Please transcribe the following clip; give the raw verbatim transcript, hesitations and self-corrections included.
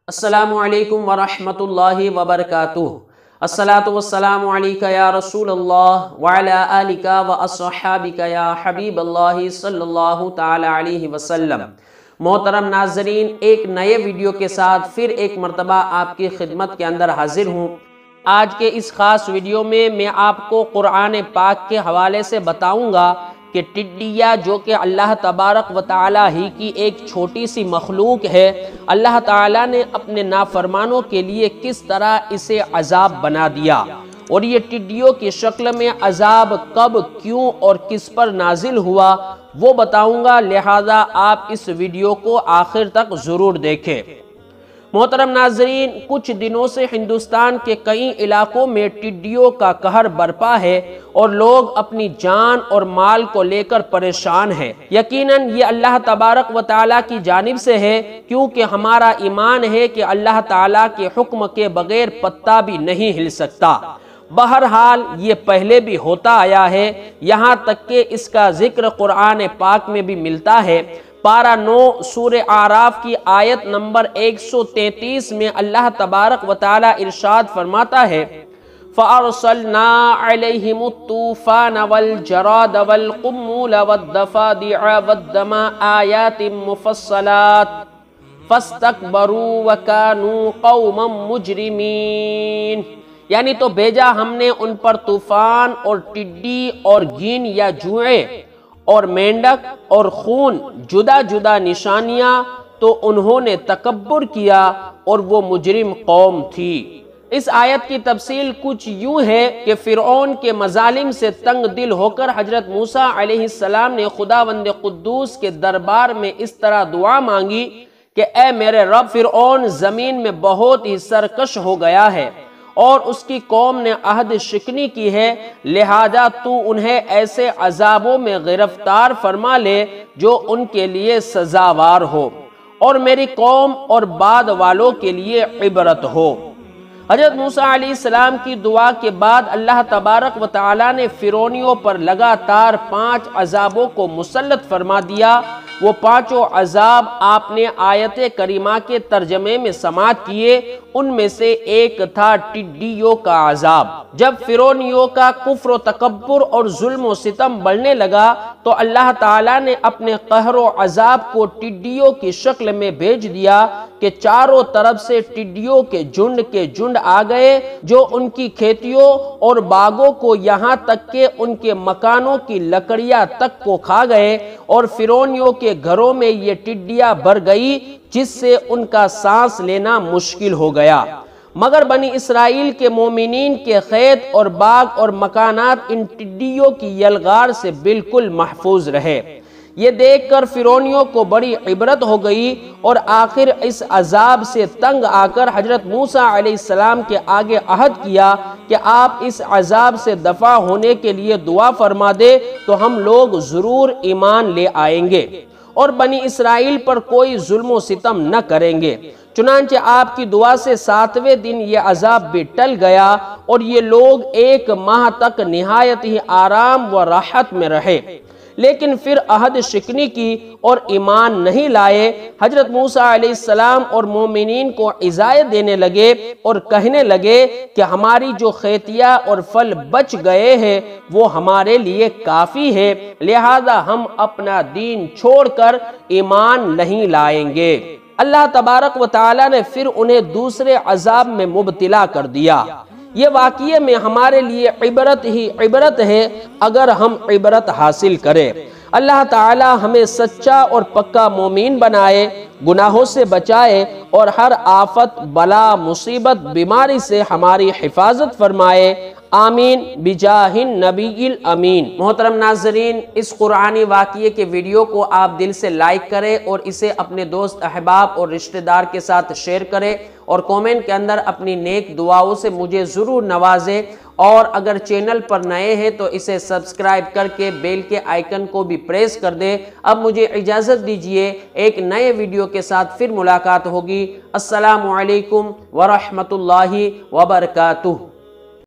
السلام علیکم ورحمۃ اللہ وبرکاتہ۔ الصلاۃ والسلام علیکہ یا رسول اللہ وعلی آلک واصحابک یا حبیب اللہ صلی اللہ تعالی علیہ وسلم۔ محترم ناظرین، ایک نئے ویڈیو کے ساتھ پھر ایک مرتبہ آپ کی خدمت کے اندر حاضر ہوں۔ آج کے اس خاص ویڈیو میں میں آپ کو قرآن پاک کے حوالے سے بتاؤں گا کہ ٹڈیا جو کہ اللہ تبارک و تعالی ہی کی ایک چھوٹی سی مخلوق ہے، اللہ تعالی نے اپنے نافرمانوں کے لیے کس طرح اسے عذاب بنا دیا، اور یہ ٹڈیوں کی شکل میں عذاب کب، کیوں اور کس پر نازل ہوا وہ بتاؤں گا، لہذا آپ اس ویڈیو کو آخر تک ضرور دیکھیں۔ محترم ناظرین، کچھ دنوں سے ہندوستان کے کئی علاقوں میں ٹڈیوں کا قہر برپا ہے اور لوگ اپنی جان اور مال کو لے کر پریشان ہیں۔ یقیناً یہ اللہ تبارک و تعالیٰ کی جانب سے ہے، کیونکہ ہمارا ایمان ہے کہ اللہ تعالیٰ کے حکم کے بغیر پتا بھی نہیں ہل سکتا۔ بہرحال یہ پہلے بھی ہوتا آیا ہے، یہاں تک کہ اس کا ذکر قرآن پاک میں بھی ملتا ہے۔ پارہ نو سورہ اعراف کی آیت نمبر ایک سو تینتیس میں اللہ تبارک و تعالی ارشاد فرماتا ہے، فَأَرْسَلْنَا عَلَيْهِمُ الطُّوفَانَ وَالْجَرَادَ وَالْقُمُّلَ وَالضَّفَادِعَ وَالدَّمَ آيَاتٍ مُفَصَّلَاتٍ فَاسْتَكْبَرُوا وَكَانُوا قَوْمًا مُجْرِمِينَ۔ یعنی تو بھیجا ہم نے ان پر طوفان اور ٹڈی اور گین یا جوئیں اور مینڈک اور خون، جدا جدا نشانیاں، تو انہوں نے تکبر کیا اور وہ مجرم قوم تھی۔ اس آیت کی تفصیل کچھ یوں ہے کہ فرعون کے مظالم سے تنگ دل ہو کر حضرت موسیٰ علیہ السلام نے خداوند قدوس کے دربار میں اس طرح دعا مانگی کہ اے میرے رب، فرعون زمین میں بہت ہی سرکش ہو گیا ہے اور اس کی قوم نے عہد شکنی کی ہے، لہذا تو انہیں ایسے عذابوں میں گرفتار فرما لے جو ان کے لیے سزاوار ہو اور میری قوم اور بعد والوں کے لیے عبرت ہو۔ حضرت موسیٰ علیہ السلام کی دعا کے بعد اللہ تبارک و تعالی نے فرعونیوں پر لگاتار پانچ عذابوں کو مسلط فرما دیا۔ وہ پانچوں عذاب آپ نے آیت کریمہ کے ترجمے میں سماعت کیے۔ ان میں سے ایک تھا ٹڈیوں کا عذاب۔ جب فرعونیوں کا کفر و تکبر اور ظلم و ستم بڑھنے لگا تو اللہ تعالیٰ نے اپنے قہر و عذاب کو ٹڈیوں کی شکل میں بھیج دیا کہ چاروں طرف سے ٹڈیوں کے جھنڈ کے جھنڈ آ گئے جو ان کی کھیتیوں اور باغوں کو یہاں تک کہ ان کے مکانوں کی لکڑیاں تک کو کھا گئے، اور فرعونیوں کے گھروں میں یہ ٹڈیاں بھر گئی جس سے ان کا سانس لینا مشکل ہو گیا۔ مگر بنی اسرائیل کے مومنین کے کھیت اور باغ اور مکانات ان ٹڈیوں کی یلغار سے بالکل محفوظ رہے۔ یہ دیکھ کر فرعونیوں کو بڑی عبرت ہو گئی، اور آخر اس عذاب سے تنگ آ کر حضرت موسیٰ علیہ السلام کے آگے عہد کیا کہ آپ اس عذاب سے دفع ہونے کے لیے دعا فرما دے تو ہم لوگ ضرور ایمان لے آئیں گے اور بنی اسرائیل پر کوئی ظلم و ستم نہ کریں گے۔ چنانچہ آپ کی دعا سے ساتویں دن یہ عذاب بھی ٹل گیا اور یہ لوگ ایک ماہ تک نہایت ہی آرام و راحت میں رہے۔ لیکن پھر عہد شکنی کی اور ایمان نہیں لائے۔ حضرت موسیٰ علیہ السلام اور مومنین کو عزائے دینے لگے اور کہنے لگے کہ ہماری جو کھیتیاں اور پھل بچ گئے ہیں وہ ہمارے لیے کافی ہے، لہذا ہم اپنا دین چھوڑ کر ایمان نہیں لائیں گے۔ اللہ تبارک و تعالی نے پھر انہیں دوسرے عذاب میں مبتلا کر دیا۔ یہ واقعے میں ہمارے لیے عبرت ہی عبرت ہے اگر ہم عبرت حاصل کریں۔ اللہ تعالی ہمیں سچا اور پکا مومن بنائے، گناہوں سے بچائے اور ہر آفت، بلا، مصیبت، بیماری سے ہماری حفاظت فرمائے، آمین بجاہ النبی الامین۔ محترم ناظرین، اس قرآنی واقعے کے ویڈیو کو آپ دل سے لائک کریں اور اسے اپنے دوست، احباب اور رشتہ دار کے ساتھ شیئر کریں، اور کومنٹ کے اندر اپنی نیک دعاؤں سے مجھے ضرور نوازیں، اور اگر چینل پر نئے ہیں تو اسے سبسکرائب کر کے بیل کے آئیکن کو بھی پریس کر دیں۔ اب مجھے اجازت دیجیے، ایک نئے ویڈیو کے ساتھ پھر ملاقات ہوگی۔ السلام علیکم ورحمۃ اللہ وبرکاتہ۔